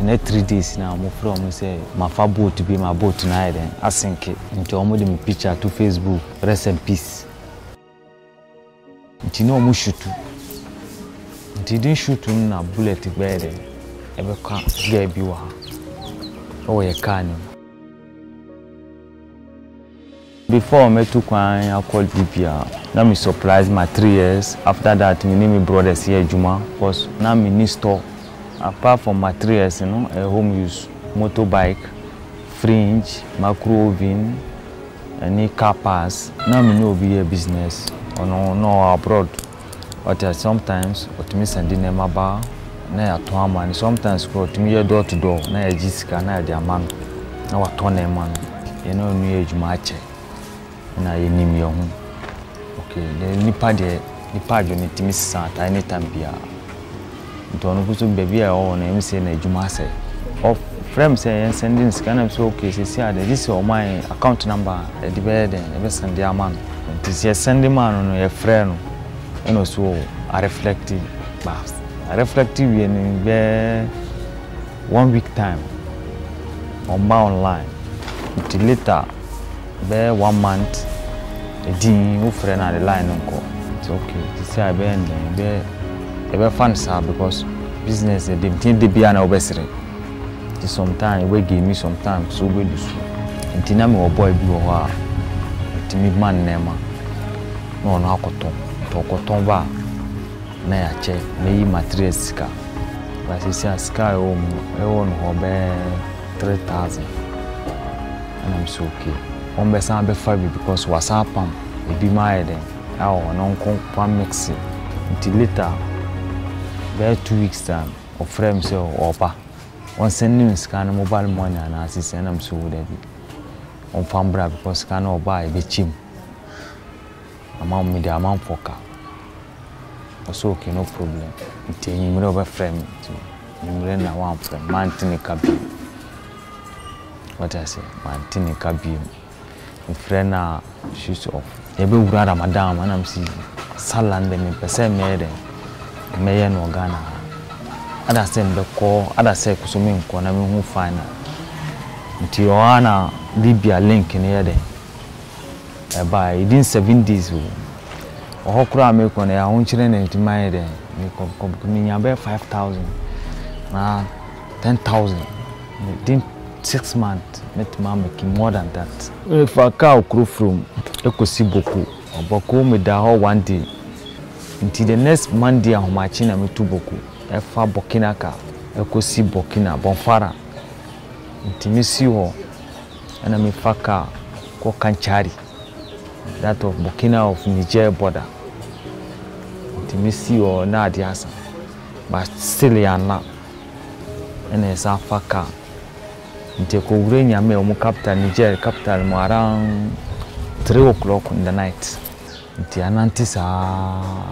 next 3 days now, I'm from say my far boat to be my boat tonight. Then I sink it into almost my picture to Facebook. Rest in peace. You know, I'm shoot. Didn't shoot na bullet bed. Ever can't get you. Oh, you can. Before I met Tukwan, I called BPR. Now me surprised my 3 years. After that, me name my brothers here Juma. Because now me need store. Apart from my 3 years, you know, a home use, motorbike, fringe, macro oven, any car pass. Now me know be a business. Or no abroad. But sometimes, what me sending them about, na a ton man. Sometimes go to me door to door. Na a Jessica, na a diamond. Na a ton man. You know, new age match. Na ye nim your home. Okay, the nipa you need to miss at any time bia. Don't go to baby or name say na juma say. Of friends say sending scan am so okay say this is my account number the bed and send the man. This is sending man on your friend. And also a reflective bath. A reflective in 1 week time on online. Until later, be 1 month, a dean who friend at the line uncle. It's okay. This is a be fun sir because business they be an obesity. Sometimes we give me sometimes so we do so. Until now my boy be over. To me man nema. No no akoton. Tokoton ba na ya che na yi material sika. But you see sky home be 3,000. And I'm so okay. On be san be 5 because WhatsApp am e be my then. I no kon mix until later. Be 2 weeks time of frame say opa. On send me scan mobile money and assist and I'm so there be. On fambra because scan oba e be chim. Amount me the amount for car. So okay, no problem. Until you may over frame to you may na one frame. Mantini kabi. What I say? Mantini kabi. My friend na shoes off. Ebe urara madam and I'm see salande me pese me de me no Ghana. Ada send the call. Ada say kusumi nko na me hu fine. Until you ana Libya link in here de. By within 7 days. Oh, I make one. I want children to my day. Me 5,000, 10,000. Within 6 months, met me making more than that. If I cow crew from, I could see Boku. Boku me da one day. Until the next Monday, I'm matching me to Boku. If I Burkina ka, I could see Burkina Bonfara. Until me see her, and I'm a faka ko Kanchari. That of Burkina of Niger border. Timisi or Nadiasa, but still yana. And it's a faka. Take Urania me capital Niger capital around 3 o'clock in the night. The Anantis are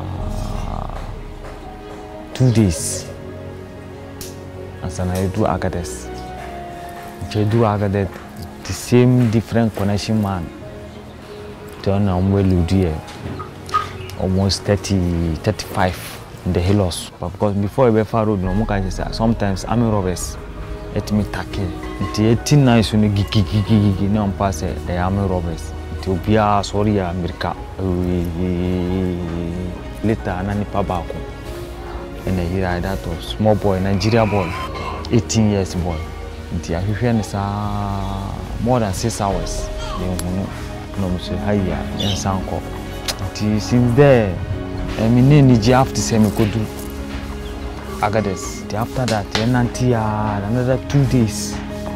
2 days. As I do Agades. I do Agades, the same different connection man. I'm well dear. Almost 30, 35 in the hills. But because before I far road, no more can say sometimes I'm robbers. Let me tackle. The 18 nights when you gigi no pass the army robbers. It will be a sorry America. Later Anani Pabako. And I hear that of small boy, Nigeria boy, 18 years boy. The African is more than 6 hours. No, Monsieur Haya, and Sanko. Since there, I mean, you have to say, me could do Agades. After that, another 2 days.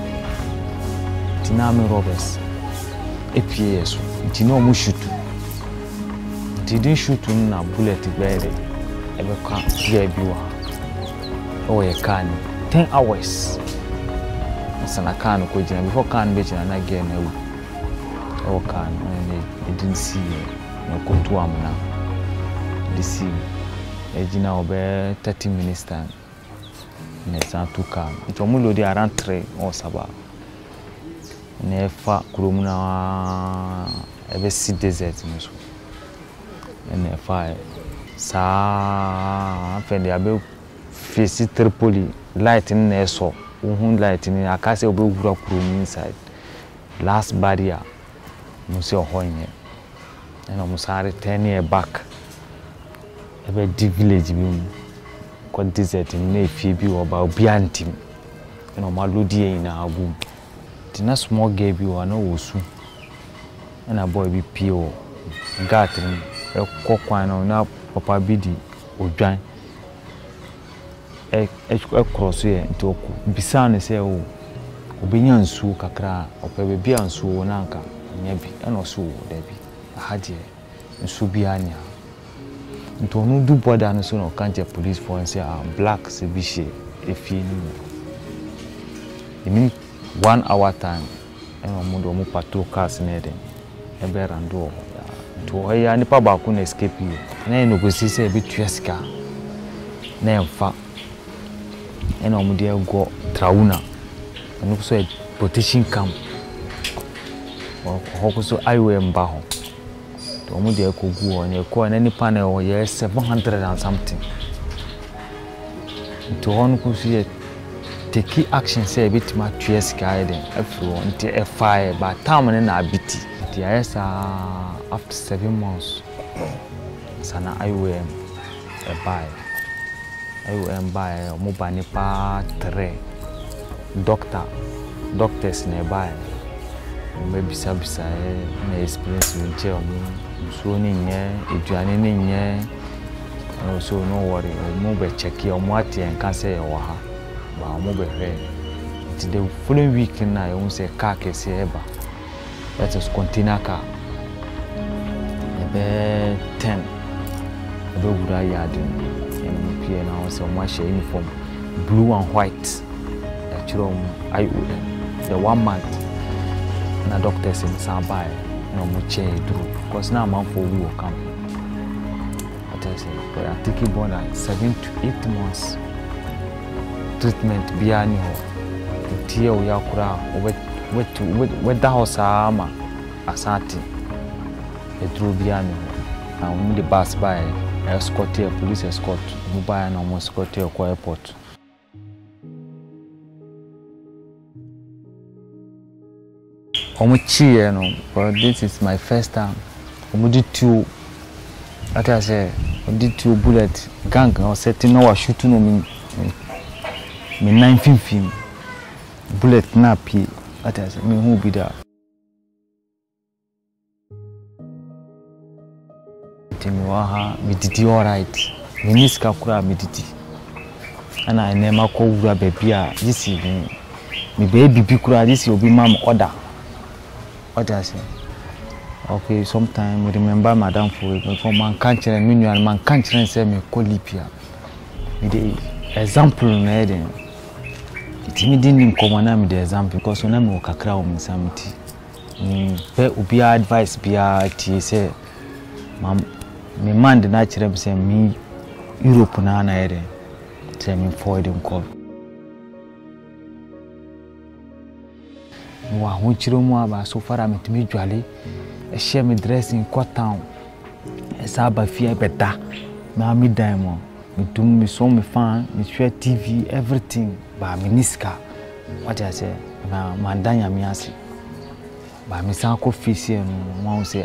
Tinami robbers. APS. Tino shoot. Didn't shoot on a bullet bed. Ever can't hear you. Oh, you can. 10 hours. As an account, before can be and again. Oh, can and didn't see no go to Amna. They see Ejina over 30 minutes time. Nessa to come. It's almost around 3 or Saba. Nefa Kurumuna ever see desert. And nefa sa when they are face Tripoli light in Neso. light in a case of room inside. Last barrier, Monsieur Hoyne, and almost 10 years back. A deep village, quite desert in Mayfield or about Biantim, and on my Ludia in our womb. Tina small gave you an old soon, and a boy be pure, gathering a coquine on up Papa Biddy or John. Across here into Bissan say, oh, Obinian Su Kakra, or Pebian Su Nanka, Nebi, and also Debbie, a Hadia, and Subiania. Into no do bother and so no can't police for and say, black Sebiche, if you mean 1 hour time, and a mundo patrol cars near them, a bear and door. To her, and the papa couldn't escape you. And I know go see a bit Tuesca. Name fa. And I'm there go Trauna. And also a protection camp. Or also I wear Baho. To Omudia could go on your core and any panel or yes, 700 and something. To one who see the key action say a bit my Tuesca, everyone, a fire, but time and a bit. The Issah after 7 months, Sana I wear a buy. I will buy a mobile nipa 3 doctors nearby. Maybe Sabisa may experience in jail. So, and also no worry, mobile check your marty and can't say or her, but mobile hair. The following weekend, I won't say car case ever. That is container car. About 10. About good yard and now so much uniform, blue and white. That's I the 1 month. And the doctors in Sahara, no much because now I'm for we will come. But I say, but I think it more than 7 to 8 months treatment beyond you. Tia we are with the house ama asante edru bia me na we the bus by escort here police escort mobile na escort here kwa airport omuchi no, but this is my first time omudi two like I say did 2 bullet gang or setting no shooting no me 915 bullet na pi. That is me who be there. Timiwaha, me did alright. Miniska kura me did. And I never call baby this evening. Me baby kura this will be mom order. What I say? Okay, sometime we remember Madam for man can't me and man can't say me call Lipia. Me the example na eden. It didn't come the example because when I'm a crowd in something. Be advice be say, my man the natural say me Europe na ere. Say me forward him call. Wa hunchiro mo aba so far am to me jwale. E share me dress in court town. E saba fear better. Na me diamond. Me do me so me fan, me share TV, everything. Ba miniska. What I say? Na mandanya mi asi. Ba mi san ko fisi no wan say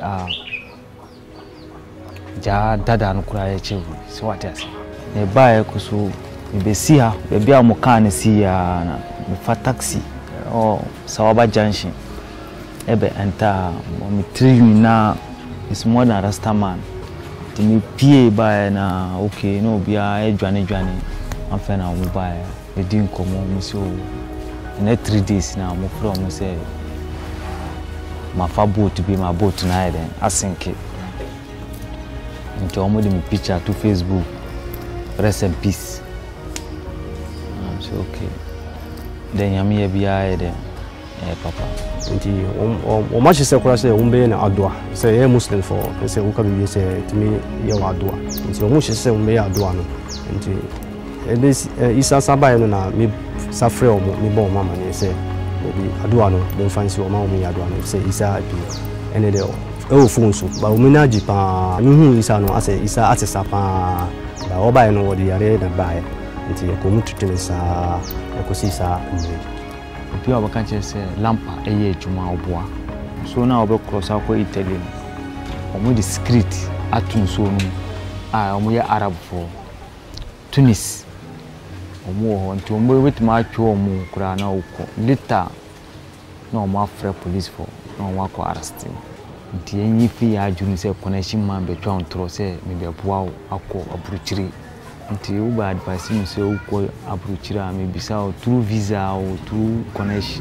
ja dada no kura ya chewu. So what I say? E ba e ko so e be si ha, e bia mo kan si ya na me fa taxi or Sawaba junction. E be enter me 3 na is more than Rasta man. To me pie ba na okay no bia e dwane afa na mo ba e din komo me so in 3 days now mo from say my fa boat be my boat na then asinke into omo the picture to Facebook rest in peace. I'm so okay then yami bia then papa nti o ma chise kura say umbe na adwa say e muslim for say uka bi say timi ye wa adwa nti o mu chise umbe ya adwa no nti Issah Sabaya no na me safre o me bo mama ne say bi adwa no dem fancy o ma o me adwa no say Issah bi ene de o phone so ba o me na jipa me hu Issah no ase Issah atesa pa ba o ba no wo de yare na ba nti yɛkɔmu tutene saa yɛkɔsi saa mmere obi a wɔka kyerɛ sɛ lampa ɛyɛ adwuma ɔboa so na wɔbɛkɔrɔ so akɔ Italy ɔmo de script ato nsuo no a ɔmo yɛ Arabfoɔ Tunis ɔmo wɔ hɔ nti ɔmo bɛtumi atwe ɔmo koraa na ɔkɔ later na ɔmo afrɛ police for na ɔmo akɔ arrest nti enyi fi ya adwene sɛ connection man betwa ntoro sɛ me bɛboa wo akɔ aburukyire nti wo ba advice me sɛ wo kɔ aburukyire a me bisa wo through visa or through connection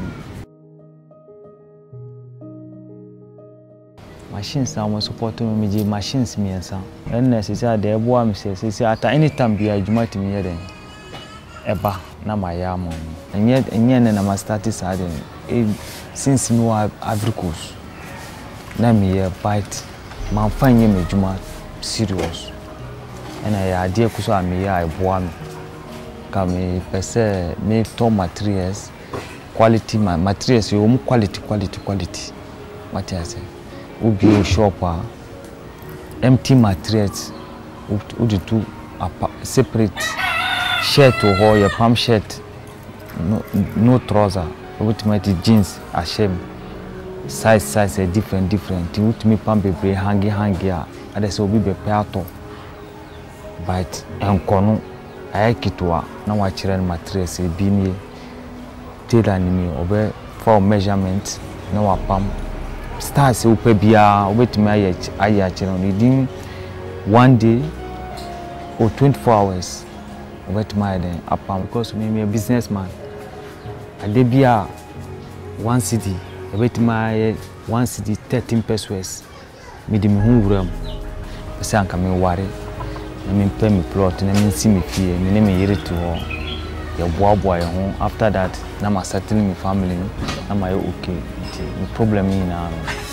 machines are support me me machines me ensa ɛnna sɛ sɛ de ɛboa me sɛ at any time bi adwuma timi yɛ den ɛba na ma ya mo enye na ma start sa den since me wa Ivory Coast na me bite man fanye me adwuma serious and I idea kuso a me ya ɛboa me ka me pese me to materials quality materials yo quality what I say ubi shop empty materials would do separate shirt or your palm shirt no trouser ultimately jeans a shame size different you to me palm be hangy and so be peato but enkono ayakitwa na wa kire materials e bi nie tailor ni me obe for measurement na wa pam stars upe bia obetumi aya kire within 1 day or 24 hours obetumi then apam because me a businessman ade bia 1 cedi obetumi 1 cedi 13 pesos me de me hu wuram se anka me ware na me pay me plot na me si me fie me ne me yere to ho ya boaboa ye ho after that na ma settle me family na ma ye okay me problem ni na